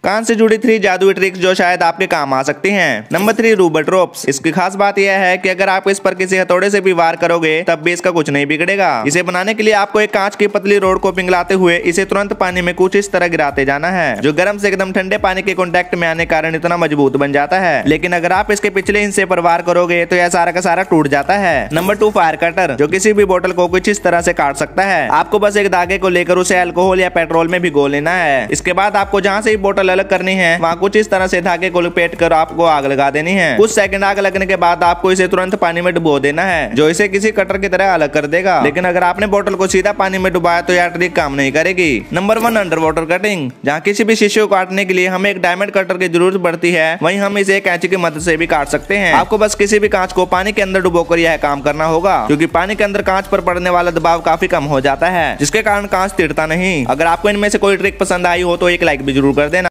कान से जुड़ी 3 जादुई ट्रिक्स जो शायद आपके काम आ सकती हैं। नंबर 3 रूबर्ट रोप्स। इसकी खास बात यह है कि अगर आप इस पर किसी हथौड़े से भी वार करोगे तब भी इसका कुछ नहीं बिगड़ेगा। इसे बनाने के लिए आपको एक कांच की पतली रोड को पिघलाते हुए इसे तुरंत पानी में कुछ इस तरह गिराते जाना है, जो गर्म से एकदम ठंडे पानी के कांटेक्ट में आने के कारण इतना मजबूत बन जाता है। लेकिन अगर आप इसके पिछले हिस्से पर वार करोगे तो यह सारा का सारा टूट जाता है। नंबर 2 फायर कटर, जो किसी भी बोतल को कुछ इस तरह से काट सकता है। आपको बस एक धागे को लेकर उसे अल्कोहल या पेट्रोल में भिगो लेना है। इसके बाद आपको जहाँ से बोतल अलग करनी है वहाँ कुछ इस तरह से धागे को लपेट कर आपको आग लगा देनी है। कुछ सेकंड आग लगने के बाद आपको इसे तुरंत पानी में डुबो देना है, जो इसे किसी कटर की तरह अलग कर देगा। लेकिन अगर आपने बोतल को सीधा पानी में डुबाया तो यह ट्रिक काम नहीं करेगी। नंबर 1 अंडर वाटर कटिंग, जहाँ किसी भी शीशे को काटने के लिए हमें एक डायमंड कटर की जरूरत पड़ती है, वहीं हम इसे कैंची की मदद से भी काट सकते हैं। आपको बस किसी भी कांच को पानी के अंदर डुबोकर यह काम करना होगा, क्योंकि पानी के अंदर कांच पर पड़ने वाला दबाव काफी कम हो जाता है, जिसके कारण कांच तिड़ता नहीं। अगर आपको इनमें से कोई ट्रिक पसंद आई हो तो एक लाइक भी जरूर कर देना।